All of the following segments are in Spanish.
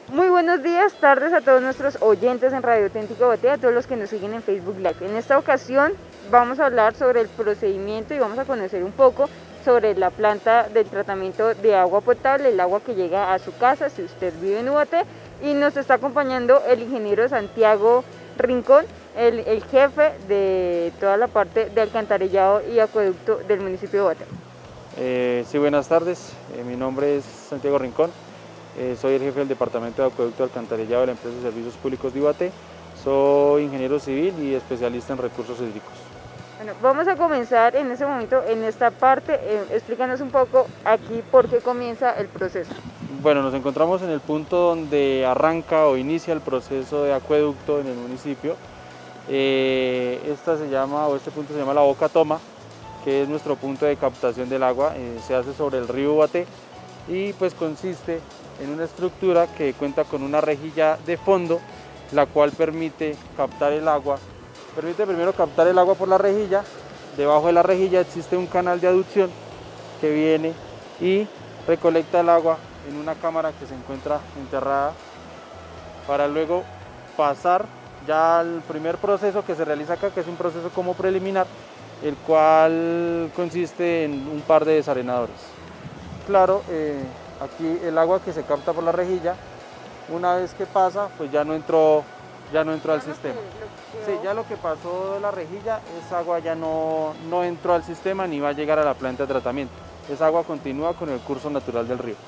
Muy buenos días, tardes a todos nuestros oyentes en Radio Auténtico Guatire, a todos los que nos siguen en Facebook Live. En esta ocasión vamos a hablar sobre el procedimiento y vamos a conocer un poco sobre la planta del tratamiento de agua potable, el agua que llega a su casa si usted vive en Ubaté. Y nos está acompañando el ingeniero Santiago Rincón, el jefe de toda la parte de alcantarillado y acueducto del municipio de Ubaté. Sí, buenas tardes. Mi nombre es Santiago Rincón. Soy el jefe del Departamento de Acueducto y Alcantarillado de la Empresa de Servicios Públicos de Ubaté. Soy ingeniero civil y especialista en recursos hídricos. Bueno, vamos a comenzar en ese momento, en esta parte. Explícanos un poco aquí por qué comienza el proceso. Bueno, nos encontramos en el punto donde arranca o inicia el proceso de acueducto en el municipio. Este punto se llama la Boca Toma, que es nuestro punto de captación del agua. Se hace sobre el río Ubaté y pues consiste en una estructura que cuenta con una rejilla de fondo, la cual permite captar el agua. Permite primero captar el agua por la rejilla. Debajo de la rejilla existe un canal de aducción que viene y recolecta el agua en una cámara que se encuentra enterrada, para luego pasar ya al primer proceso que se realiza acá, que es un proceso como preliminar, el cual consiste en un par de desarenadores. Claro, aquí el agua que se capta por la rejilla, una vez que pasa, pues ya no entró al sistema. Sí, ya lo que pasó de la rejilla, esa agua ya no entró al sistema ni va a llegar a la planta de tratamiento. Esa agua continúa con el curso natural del río.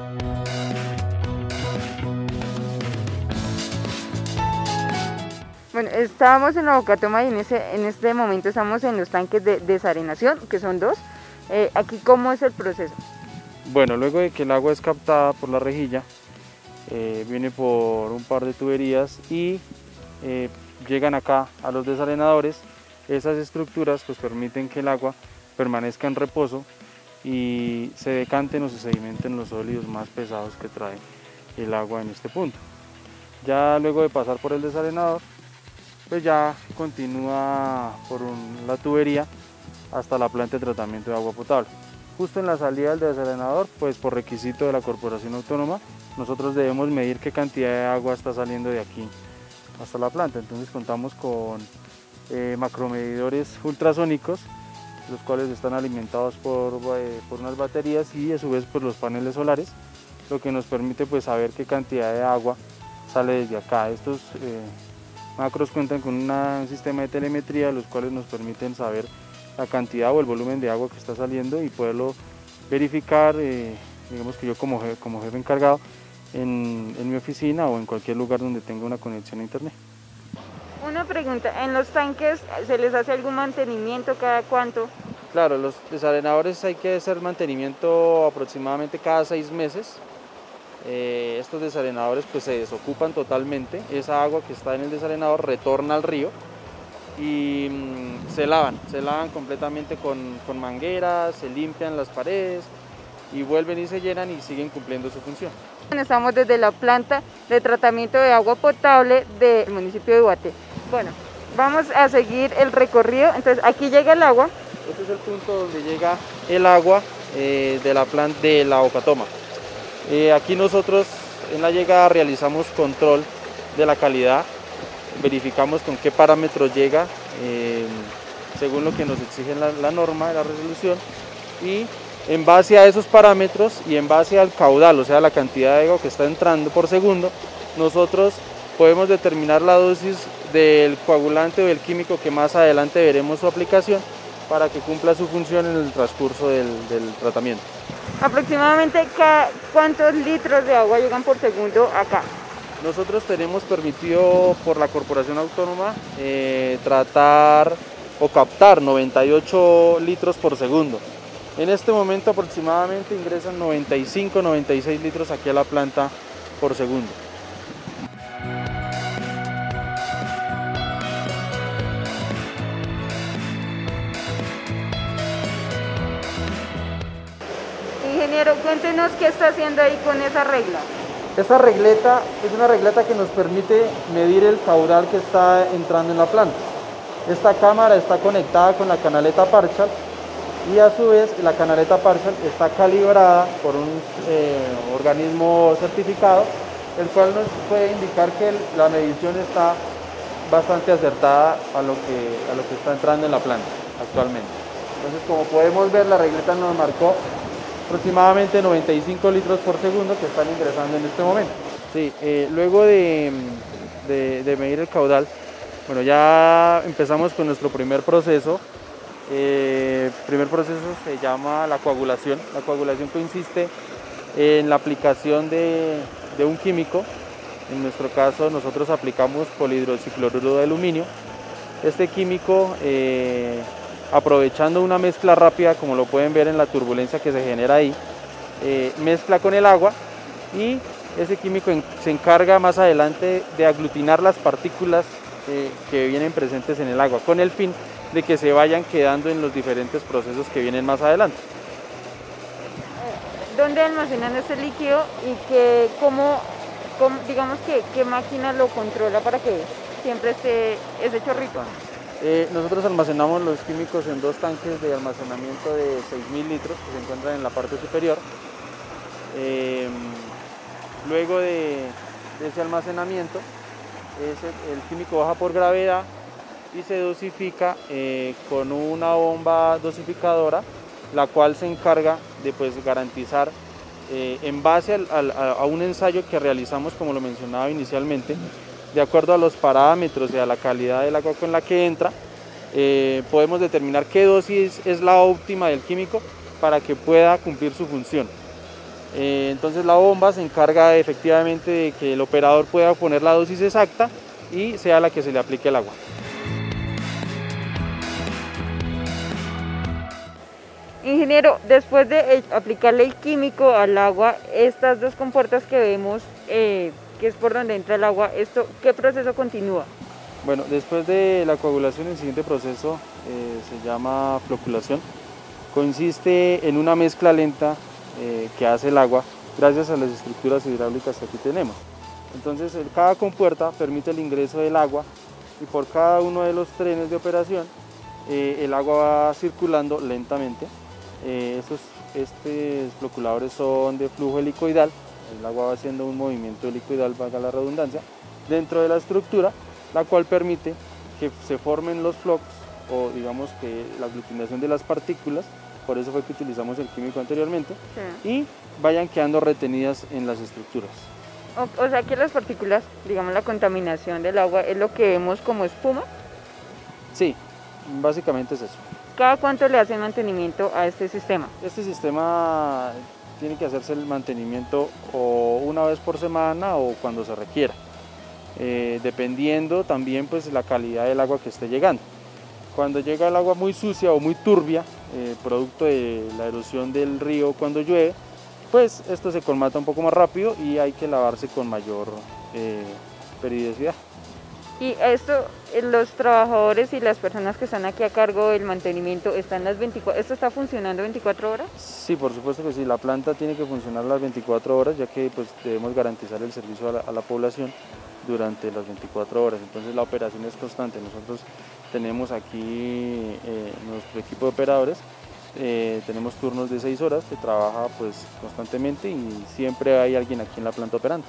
Bueno, estábamos en la Boca Toma y en este momento estamos en los tanques de desarenación, que son dos. Aquí, ¿cómo es el proceso? Bueno, luego de que el agua es captada por la rejilla, viene por un par de tuberías y llegan acá a los desarenadores. Esas estructuras pues permiten que el agua permanezca en reposo y se decanten o se sedimenten los sólidos más pesados que trae el agua en este punto. Ya luego de pasar por el desarenador, pues ya continúa por la tubería hasta la planta de tratamiento de agua potable. Justo en la salida del desarenador, pues por requisito de la Corporación Autónoma, nosotros debemos medir qué cantidad de agua está saliendo de aquí hasta la planta. Entonces contamos con macromedidores ultrasónicos, los cuales están alimentados por unas baterías y a su vez por los paneles solares, lo que nos permite pues saber qué cantidad de agua sale desde acá. Estos macros cuentan con un sistema de telemetría, los cuales nos permiten saber la cantidad o el volumen de agua que está saliendo y poderlo verificar, digamos que yo como jefe encargado en mi oficina o en cualquier lugar donde tenga una conexión a internet. Una pregunta, ¿en los tanques se les hace algún mantenimiento cada cuánto? Claro, los desarenadores hay que hacer mantenimiento aproximadamente cada 6 meses. Estos desarenadores pues se desocupan totalmente, esa agua que está en el desarenador retorna al río y se lavan completamente con mangueras, se limpian las paredes y vuelven y se llenan y siguen cumpliendo su función. Estamos desde la planta de tratamiento de agua potable del municipio de Ubaté. Bueno, vamos a seguir el recorrido. Entonces aquí llega el agua. Este es el punto donde llega el agua de la planta de la Boca Toma. Aquí nosotros en la llegada realizamos control de la calidad, verificamos con qué parámetros llega, según lo que nos exige la norma de la resolución, y en base a esos parámetros y en base al caudal, o sea la cantidad de agua que está entrando por segundo, nosotros podemos determinar la dosis del coagulante o del químico que más adelante veremos su aplicación para que cumpla su función en el transcurso del tratamiento. Aproximadamente ¿cuántos litros de agua llegan por segundo acá? Nosotros tenemos permitido por la Corporación Autónoma tratar o captar 98 litros por segundo. En este momento aproximadamente ingresan 95-96 litros aquí a la planta por segundo. Ingeniero, cuéntenos qué está haciendo ahí con esa regla. Esta regleta es una regleta que nos permite medir el caudal que está entrando en la planta. Esta cámara está conectada con la canaleta Parshall y a su vez la canaleta Parshall está calibrada por un organismo certificado el cual nos puede indicar que la medición está bastante acertada a lo que está entrando en la planta actualmente. Entonces, como podemos ver, la regleta nos marcó aproximadamente 95 litros por segundo que están ingresando en este momento. Sí, luego de medir el caudal, bueno, ya empezamos con nuestro primer proceso. El primer proceso se llama la coagulación. La coagulación consiste en la aplicación de un químico. En nuestro caso, nosotros aplicamos polihidroxicloruro de aluminio. Este químico, aprovechando una mezcla rápida, como lo pueden ver en la turbulencia que se genera ahí, mezcla con el agua, y ese químico se encarga más adelante de aglutinar las partículas que vienen presentes en el agua, con el fin de que se vayan quedando en los diferentes procesos que vienen más adelante. ¿Dónde almacenan este líquido y digamos que qué máquina lo controla para que siempre esté ese chorrito? Nosotros almacenamos los químicos en 2 tanques de almacenamiento de 6.000 litros que se encuentran en la parte superior. Luego de ese almacenamiento, el químico baja por gravedad y se dosifica con una bomba dosificadora, la cual se encarga de garantizar, en base a un ensayo que realizamos, como lo mencionaba inicialmente, de acuerdo a los parámetros y a la calidad del agua con la que entra, podemos determinar qué dosis es la óptima del químico para que pueda cumplir su función. Entonces la bomba se encarga efectivamente de que el operador pueda poner la dosis exacta y sea la que se le aplique el agua. Ingeniero, después de aplicarle el químico al agua, estas 2 compuertas que vemos, que es por donde entra el agua, ¿qué proceso continúa? Bueno, después de la coagulación, el siguiente proceso se llama floculación. Consiste en una mezcla lenta que hace el agua gracias a las estructuras hidráulicas que aquí tenemos. Entonces, cada compuerta permite el ingreso del agua, y por cada uno de los trenes de operación el agua va circulando lentamente. Estos floculadores son de flujo helicoidal. El agua va haciendo un movimiento helicoidal, valga la redundancia, dentro de la estructura, la cual permite que se formen los flocos, o digamos que la aglutinación de las partículas. Por eso fue que utilizamos el químico anteriormente, sí, y vayan quedando retenidas en las estructuras. O sea que las partículas, digamos la contaminación del agua, es lo que vemos como espuma. Sí, básicamente es eso. ¿Cada cuánto le hacen mantenimiento a este sistema? Este sistema tiene que hacerse el mantenimiento o una vez por semana o cuando se requiera, dependiendo también la calidad del agua que esté llegando. Cuando llega el agua muy sucia o muy turbia, producto de la erosión del río cuando llueve, pues esto se colmata un poco más rápido y hay que lavarse con mayor periodicidad. Y los trabajadores y las personas que están aquí a cargo del mantenimiento, ¿esto está funcionando 24 horas? Sí, por supuesto que sí, la planta tiene que funcionar las 24 horas, ya que debemos garantizar el servicio a la población durante las 24 horas, entonces la operación es constante. Nosotros tenemos aquí nuestro equipo de operadores, tenemos turnos de 6 horas que trabaja constantemente, y siempre hay alguien aquí en la planta operando.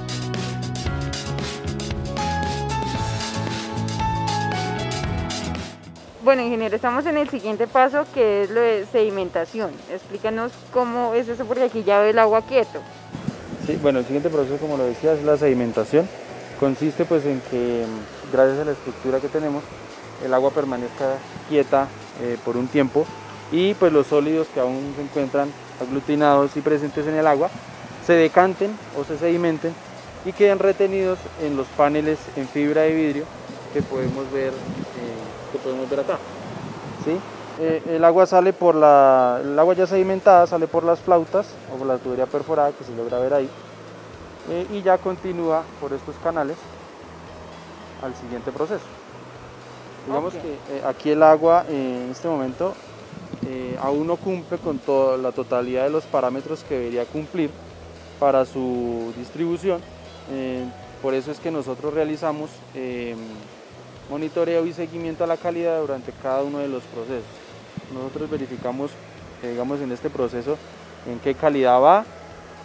Bueno, ingeniero, estamos en el siguiente paso, que es lo de sedimentación. Explícanos cómo es eso, porque aquí ya ve el agua quieto. Sí, bueno, el siguiente proceso, como lo decía, es la sedimentación. Consiste en que, gracias a la estructura que tenemos, el agua permanezca quieta por un tiempo, y los sólidos que aún se encuentran aglutinados y presentes en el agua se decanten o se sedimenten y queden retenidos en los paneles en fibra de vidrio que podemos ver acá. ¿Sí? El agua ya sedimentada sale por las flautas o por la tubería perforada que se logra ver ahí, y ya continúa por estos canales al siguiente proceso. Digamos que aquí el agua en este momento aún no cumple con toda la totalidad de los parámetros que debería cumplir para su distribución. Por eso es que nosotros realizamos monitoreo y seguimiento a la calidad durante cada uno de los procesos. Nosotros verificamos, digamos, en este proceso en qué calidad va,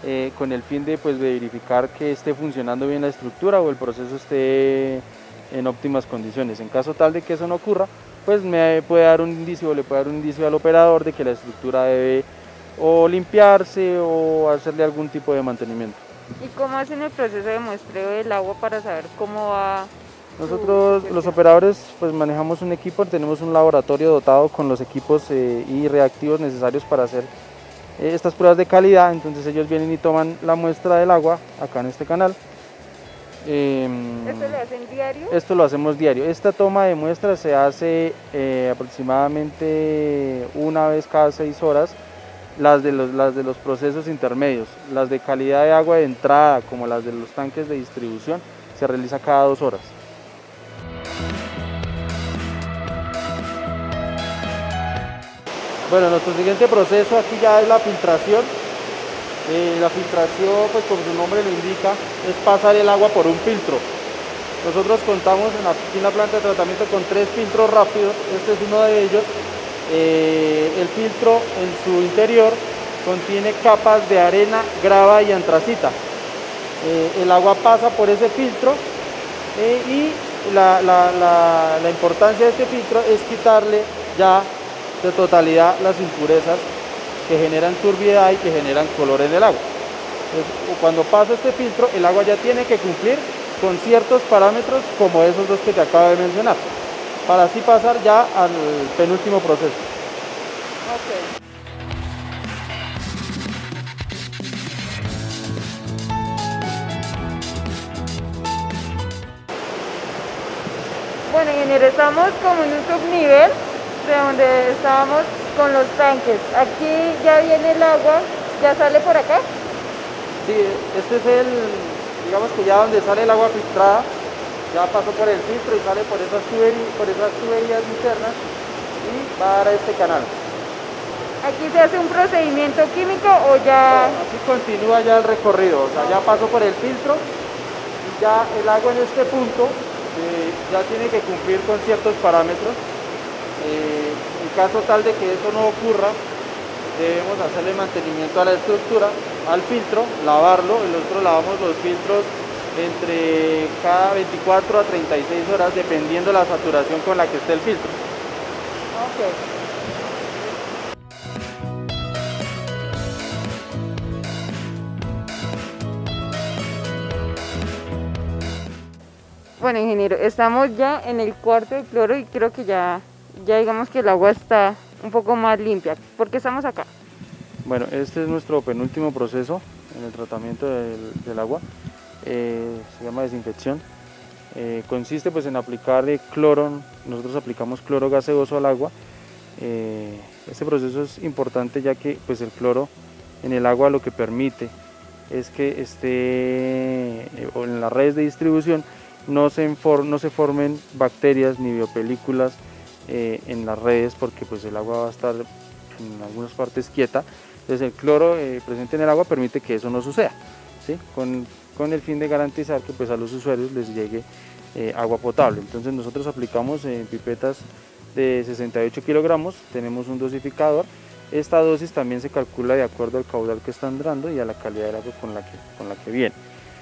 con el fin de pues verificar que esté funcionando bien la estructura o el proceso esté en óptimas condiciones. En caso tal de que eso no ocurra, pues me puede dar un indicio o le puede dar un indicio al operador de que la estructura debe o limpiarse o hacerle algún tipo de mantenimiento. ¿Y cómo hacen el proceso de muestreo del agua para saber cómo va? Nosotros los operadores pues manejamos un equipo, tenemos un laboratorio dotado con los equipos y reactivos necesarios para hacer estas pruebas de calidad. Entonces ellos vienen y toman la muestra del agua acá en este canal. ¿Esto lo hacen diario? Esto lo hacemos diario. Esta toma de muestras se hace aproximadamente una vez cada 6 horas. Las de los procesos intermedios, las de calidad de agua de entrada como las de los tanques de distribución, se realiza cada 2 horas. Bueno, nuestro siguiente proceso aquí ya es la filtración. La filtración, pues como su nombre lo indica, es pasar el agua por un filtro. Nosotros contamos aquí en la planta de tratamiento con 3 filtros rápidos, este es uno de ellos. El filtro en su interior contiene capas de arena, grava y antracita. El agua pasa por ese filtro y la importancia de este filtro es quitarle ya de totalidad las impurezas que generan turbiedad y que generan color en el agua. Entonces, cuando pasa este filtro, el agua ya tiene que cumplir con ciertos parámetros como esos dos que te acabo de mencionar, para así pasar ya al penúltimo proceso. Ok. Bueno, ingeniero, estamos como en un subnivel de donde estábamos con los tanques. Aquí ya viene el agua, ya sale por acá. Sí, este es digamos que ya donde sale el agua filtrada, ya pasó por el filtro y sale por esas tuberías internas y va a dar a este canal. ¿Aquí se hace un procedimiento químico o ya...? No, así continúa ya el recorrido, o sea, ya pasó por el filtro y ya el agua en este punto ya tiene que cumplir con ciertos parámetros. En caso tal de que eso no ocurra, debemos hacerle mantenimiento a la estructura, al filtro, lavarlo, y nosotros lavamos los filtros entre cada 24 a 36 horas dependiendo la saturación con la que esté el filtro. Okay. Bueno, ingeniero, estamos ya en el cuarto de cloro y creo que ya digamos que el agua está un poco más limpia. ¿Por qué estamos acá? Bueno, este es nuestro penúltimo proceso en el tratamiento del agua. Se llama desinfección. Consiste pues en aplicar cloro. Nosotros aplicamos cloro gaseoso al agua. Este proceso es importante ya que pues el cloro en el agua lo que permite es que en las redes de distribución no se formen bacterias ni biopelículas en las redes, porque pues el agua va a estar en algunas partes quieta. Entonces el cloro presente en el agua permite que eso no suceda, ¿sí? Con el fin de garantizar que pues a los usuarios les llegue agua potable. Entonces nosotros aplicamos pipetas de 68 kilogramos, tenemos un dosificador. Esta dosis también se calcula de acuerdo al caudal que están dando y a la calidad del agua con la que viene.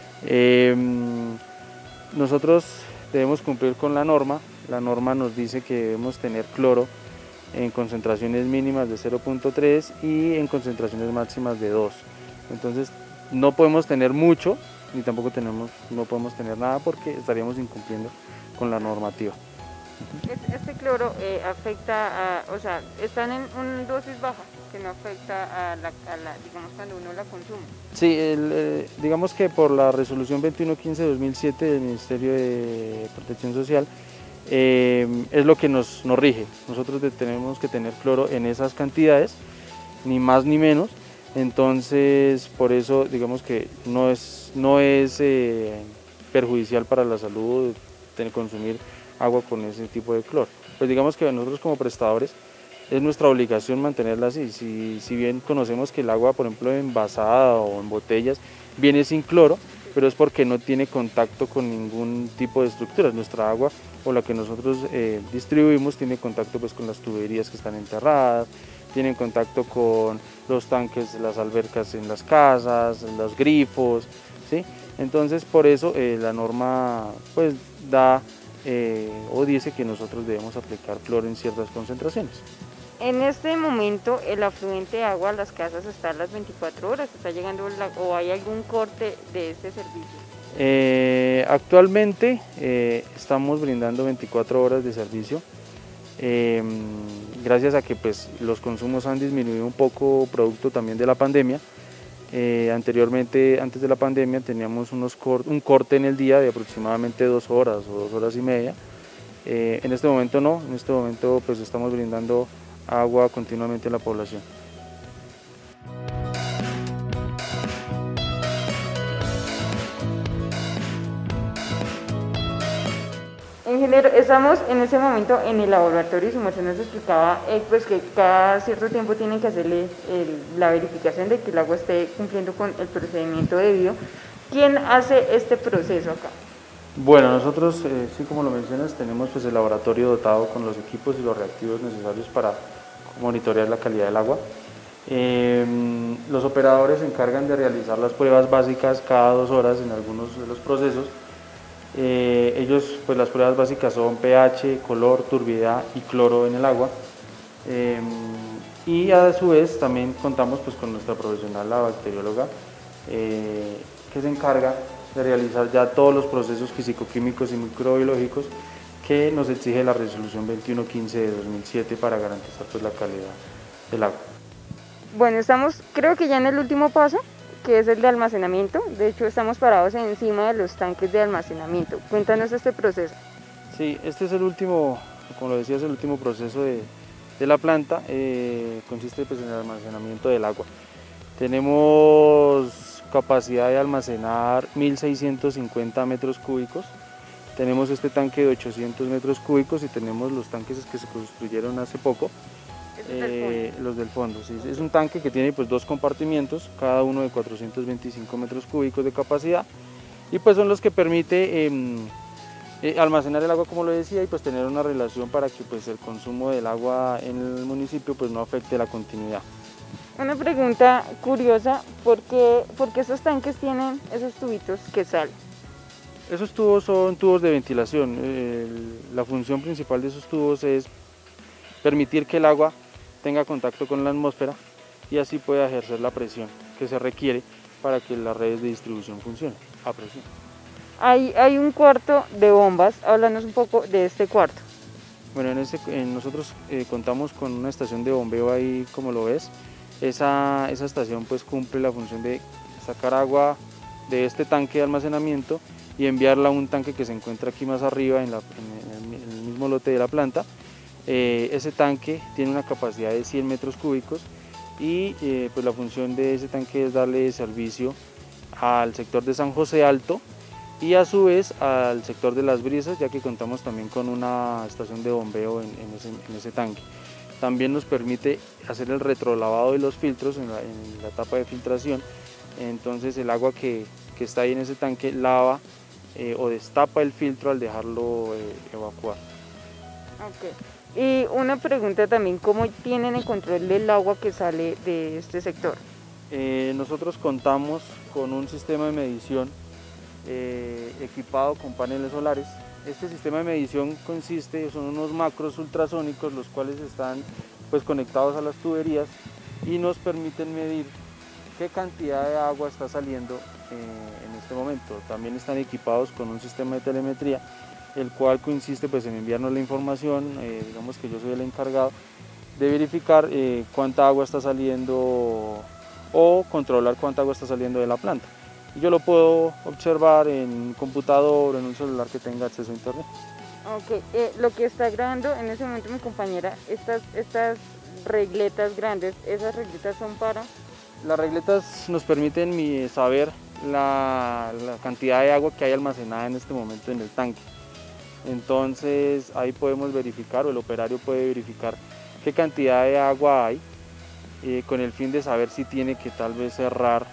Nosotros debemos cumplir con la norma. La norma nos dice que debemos tener cloro en concentraciones mínimas de 0.3 y en concentraciones máximas de 2. Entonces no podemos tener mucho ni tampoco no podemos tener nada porque estaríamos incumpliendo con la normativa. Este cloro afecta o sea, están en una dosis baja que no afecta digamos, cuando uno la consume. Sí, digamos que por la resolución 2115-2007 del Ministerio de Protección Social es lo que nos rige. Nosotros tenemos que tener cloro en esas cantidades, ni más ni menos. Entonces, por eso digamos que no es perjudicial para la salud consumir agua con ese tipo de cloro. Pues digamos que nosotros como prestadores es nuestra obligación mantenerla así. Si bien conocemos que el agua, por ejemplo, envasada o en botellas, viene sin cloro, pero es porque no tiene contacto con ningún tipo de estructuras. Nuestra agua o la que nosotros distribuimos tiene contacto pues con las tuberías que están enterradas, tienen contacto con los tanques, las albercas en las casas, los grifos, ¿sí? Entonces por eso la norma pues da o dice que nosotros debemos aplicar cloro en ciertas concentraciones. En este momento el afluente de agua a las casas está a las 24 horas, está llegando o hay algún corte de este servicio. Actualmente estamos brindando 24 horas de servicio, gracias a que pues, los consumos han disminuido un poco producto también de la pandemia. Anteriormente, antes de la pandemia, teníamos un corte en el día de aproximadamente 2 horas o 2 horas y media. En este momento no, en este momento pues estamos brindando agua continuamente a la población. Ingeniero, estamos en ese momento en el laboratorio y su merced nos explicaba pues que cada cierto tiempo tienen que hacerle la verificación de que el agua esté cumpliendo con el procedimiento debido. ¿Quién hace este proceso acá? Bueno, nosotros, sí como lo mencionas, tenemos pues el laboratorio dotado con los equipos y los reactivos necesarios para monitorear la calidad del agua. Los operadores se encargan de realizar las pruebas básicas cada 2 horas en algunos de los procesos. Ellos, pues las pruebas básicas son pH, color, turbidez y cloro en el agua. Y a su vez también contamos pues con nuestra profesional, la bacterióloga, que se encarga de realizar ya todos los procesos físico-químicos y microbiológicos que nos exige la resolución 2115 de 2007 para garantizar pues la calidad del agua. Bueno, estamos creo que ya en el último paso, que es el de almacenamiento. De hecho estamos parados encima de los tanques de almacenamiento. Cuéntanos este proceso. Sí, este es el último, como lo decía, es el último proceso de la planta. Consiste pues en el almacenamiento del agua. Tenemos capacidad de almacenar 1650 metros cúbicos. Tenemos este tanque de 800 metros cúbicos y tenemos los tanques que se construyeron hace poco. Los del fondo, sí. Es un tanque que tiene pues 2 compartimientos, cada uno de 425 metros cúbicos de capacidad, y pues son los que permite almacenar el agua, como lo decía, y pues tener una relación para que pues el consumo del agua en el municipio pues no afecte la continuidad. Una pregunta curiosa, ¿por qué esos tanques tienen esos tubitos que salen? Esos tubos son tubos de ventilación. La función principal de esos tubos es permitir que el agua tenga contacto con la atmósfera y así pueda ejercer la presión que se requiere para que las redes de distribución funcionen a presión. Hay un cuarto de bombas, háblanos un poco de este cuarto. Bueno, nosotros contamos con una estación de bombeo ahí, como lo ves. Esa estación pues cumple la función de sacar agua de este tanque de almacenamiento y enviarla a un tanque que se encuentra aquí más arriba en el mismo lote de la planta. Ese tanque tiene una capacidad de 100 metros cúbicos y pues la función de ese tanque es darle servicio al sector de San José Alto y a su vez al sector de Las Brisas, ya que contamos también con una estación de bombeo en ese tanque. También nos permite hacer el retrolavado de los filtros en la etapa de filtración. Entonces el agua que está ahí en ese tanque lava o destapa el filtro al dejarlo evacuar. Okay. Y una pregunta también, ¿cómo tienen el control del agua que sale de este sector? Nosotros contamos con un sistema de medición equipado con paneles solares. Este sistema de medición son unos macros ultrasónicos, los cuales están pues conectados a las tuberías y nos permiten medir qué cantidad de agua está saliendo en este momento. También están equipados con un sistema de telemetría, el cual consiste pues en enviarnos la información. Digamos que yo soy el encargado de verificar cuánta agua está saliendo o controlar cuánta agua está saliendo de la planta. Yo lo puedo observar en un computador o en un celular que tenga acceso a internet. Ok, lo que está grabando en ese momento mi compañera, estas regletas grandes, ¿esas regletas son para? Las regletas nos permiten saber la cantidad de agua que hay almacenada en este momento en el tanque. Entonces ahí podemos verificar, o el operario puede verificar qué cantidad de agua hay, con el fin de saber si tiene que tal vez cerrar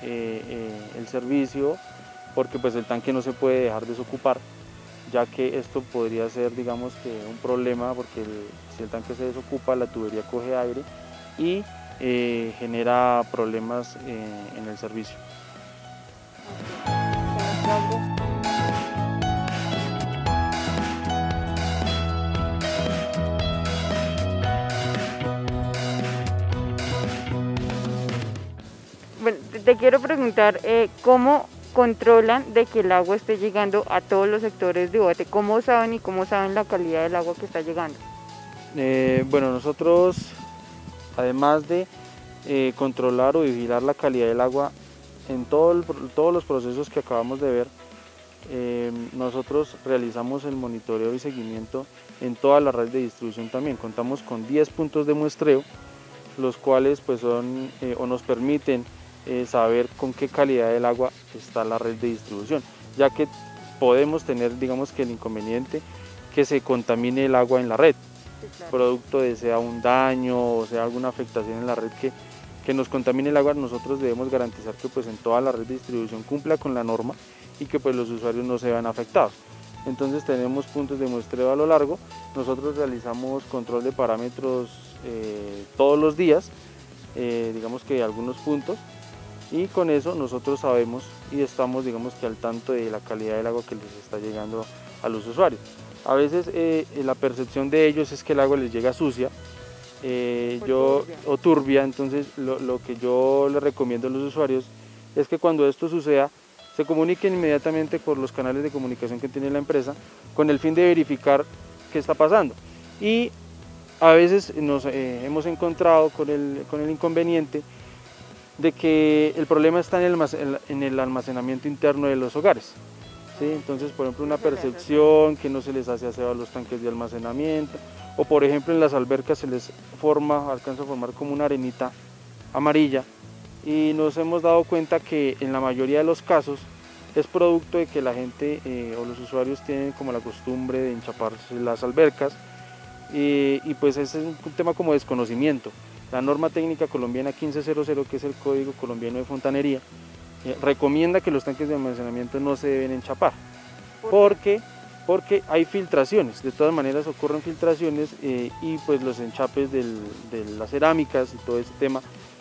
el servicio, porque pues el tanque no se puede dejar desocupar, ya que esto podría ser, digamos que un problema, porque si el tanque se desocupa, la tubería coge aire y genera problemas en el servicio. Bueno, te quiero preguntar cómo controlan de que el agua esté llegando a todos los sectores de Bogote, cómo saben la calidad del agua que está llegando. Bueno, nosotros, además de controlar o vigilar la calidad del agua en todos los procesos que acabamos de ver, nosotros realizamos el monitoreo y seguimiento en toda la red de distribución también. Contamos con 10 puntos de muestreo, los cuales pues son o nos permiten saber con qué calidad del agua está la red de distribución, ya que podemos tener, digamos, que el inconveniente que se contamine el agua en la red, sí, claro, producto de sea un daño o sea alguna afectación en la red que nos contamine el agua. Nosotros debemos garantizar que pues en toda la red de distribución cumpla con la norma y que pues los usuarios no se vean afectados. Entonces tenemos puntos de muestreo a lo largo. Nosotros realizamos control de parámetros todos los días, digamos que algunos puntos, y con eso nosotros sabemos y estamos, digamos, que al tanto de la calidad del agua que les está llegando a los usuarios. A veces la percepción de ellos es que el agua les llega sucia o turbia. Entonces lo que yo les recomiendo a los usuarios es que cuando esto suceda se comuniquen inmediatamente por los canales de comunicación que tiene la empresa con el fin de verificar qué está pasando. Y a veces nos hemos encontrado con el inconveniente de que el problema está en el almacenamiento interno de los hogares, ¿sí? Entonces, por ejemplo, una percepción que no se les hace aseo a los tanques de almacenamiento, o por ejemplo en las albercas se les alcanza a formar como una arenita amarilla, y nos hemos dado cuenta que en la mayoría de los casos es producto de que la gente o los usuarios tienen como la costumbre de enchaparse las albercas, y pues ese es un tema como desconocimiento. La norma técnica colombiana 1500, que es el Código Colombiano de Fontanería, recomienda que los tanques de almacenamiento no se deben enchapar, porque hay filtraciones. De todas maneras ocurren filtraciones y pues los enchapes de las cerámicas y todo ese tema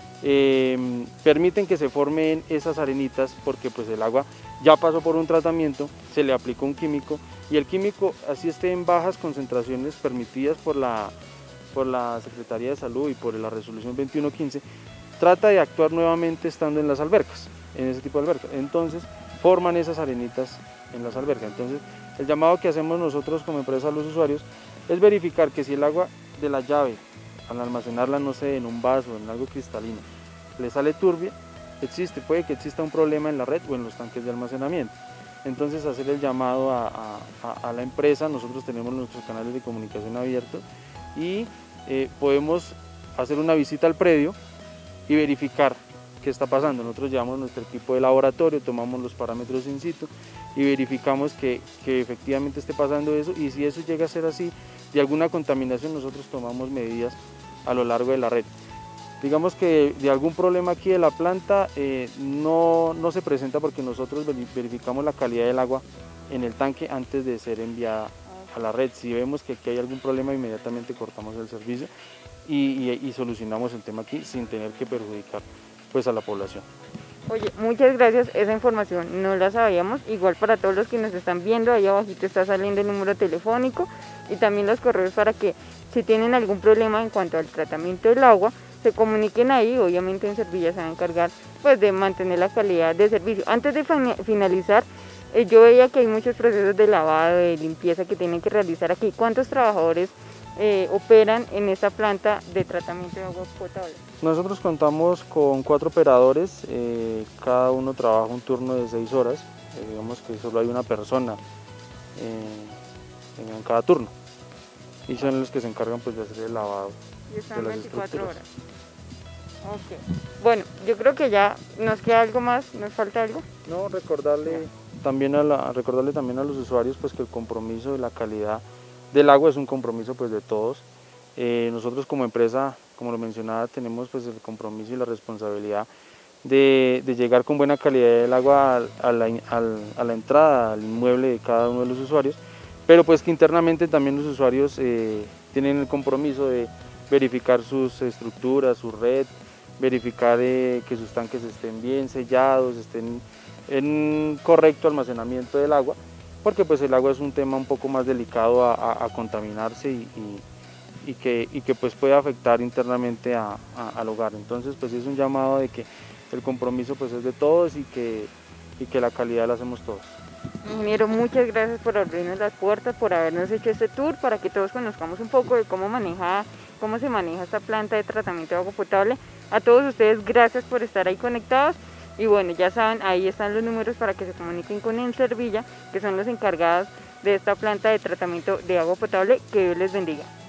permiten que se formen esas arenitas, porque pues el agua ya pasó por un tratamiento, se le aplicó un químico, y el químico, así esté en bajas concentraciones permitidas por la Secretaría de Salud y por la resolución 2115, trata de actuar nuevamente estando en las albercas, en ese tipo de albercas. Entonces forman esas arenitas en las albercas. Entonces el llamado que hacemos nosotros como empresa a los usuarios es verificar que si el agua de la llave, al almacenarla, no sé, en un vaso, en algo cristalino, le sale turbia, puede que exista un problema en la red o en los tanques de almacenamiento. Entonces hacer el llamado a la empresa. Nosotros tenemos nuestros canales de comunicación abiertos y podemos hacer una visita al predio y verificar qué está pasando. Nosotros llevamos nuestro equipo de laboratorio, tomamos los parámetros in situ y verificamos que efectivamente esté pasando eso, y si eso llega a ser así, de alguna contaminación, nosotros tomamos medidas a lo largo de la red. Digamos que de algún problema aquí de la planta no se presenta, porque nosotros verificamos la calidad del agua en el tanque antes de ser enviada a la red. Si vemos que aquí hay algún problema, inmediatamente cortamos el servicio y solucionamos el tema aquí sin tener que perjudicar pues a la población. Oye, muchas gracias, esa información no la sabíamos. Igual para todos los que nos están viendo, ahí abajito está saliendo el número telefónico y también los correos para que si tienen algún problema en cuanto al tratamiento del agua, se comuniquen ahí. Obviamente en Servilla se va a encargar pues de mantener la calidad de servicio. Antes de finalizar, yo veía que hay muchos procesos de lavado, de limpieza que tienen que realizar aquí. ¿Cuántos trabajadores operan en esta planta de tratamiento de agua potable? Nosotros contamos con 4 operadores, cada uno trabaja un turno de 6 horas, digamos que solo hay una persona en cada turno, y son los que se encargan pues de hacer el lavado. Y están 24 horas. Ok. Bueno, yo creo que ya nos queda algo más, ¿nos falta algo? No, recordarle también a los usuarios pues que el compromiso de la calidad del agua es un compromiso pues de todos. Nosotros como empresa, como lo mencionaba, tenemos pues el compromiso y la responsabilidad de llegar con buena calidad del agua a la entrada, al inmueble de cada uno de los usuarios, pero pues que internamente también los usuarios tienen el compromiso de verificar sus estructuras, su red, verificar que sus tanques estén bien sellados, estén en correcto almacenamiento del agua, porque pues el agua es un tema un poco más delicado a contaminarse y que pues puede afectar internamente al hogar. Entonces pues es un llamado de que el compromiso pues es de todos y que la calidad la hacemos todos. Ingeniero, muchas gracias por abrirnos las puertas, por habernos hecho este tour para que todos conozcamos un poco de cómo se maneja esta planta de tratamiento de agua potable. A todos ustedes, gracias por estar ahí conectados. Y bueno, ya saben, ahí están los números para que se comuniquen con Enservilla, que son los encargados de esta planta de tratamiento de agua potable. Que Dios les bendiga.